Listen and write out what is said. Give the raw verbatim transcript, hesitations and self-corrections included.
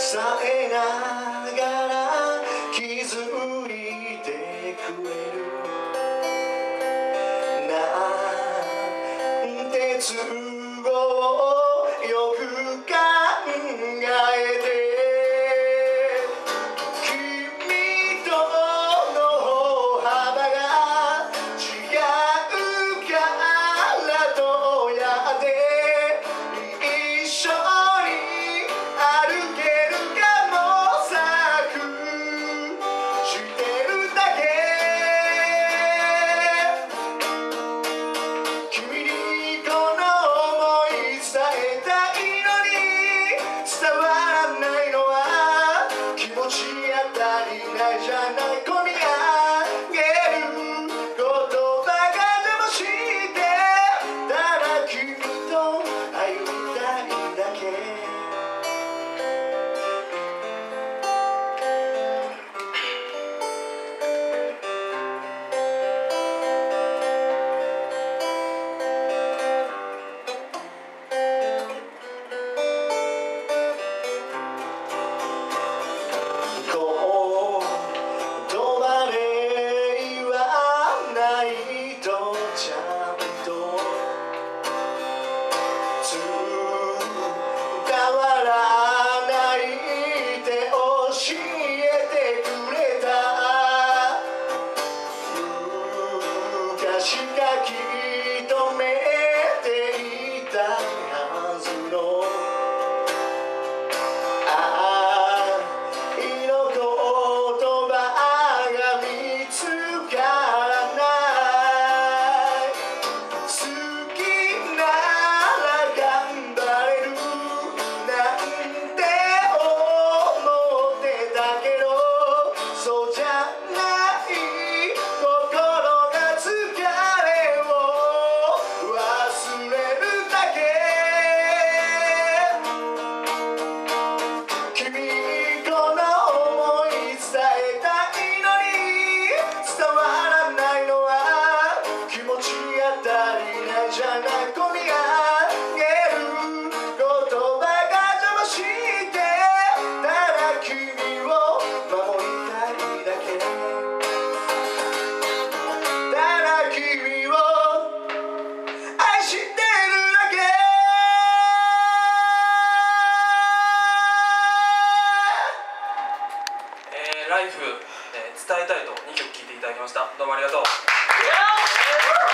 さえながら気づいてくれるなんて都合よく考えて君との歩幅が違うからどうやって一緒に歩けるか模索してるだけ君にこの想い伝えたいのに伝わらないのは気持ち当たりないじゃない込み上げる言葉が邪魔してただ君と歩みたいだけしかき止めていたはずの愛の言葉が見つからない好きなら頑張れるなんて思ってたけどそうじゃない心が疲れを忘れるだけ君にこの想い伝えたいのに伝わらないのは気持ち当たりないじゃない込み上げる言葉が邪魔してただ君を守りたいだけただ君を愛してるだけえー、ライフ、えー、伝えたいとにきょく聴いていただきました。どうもありがとう。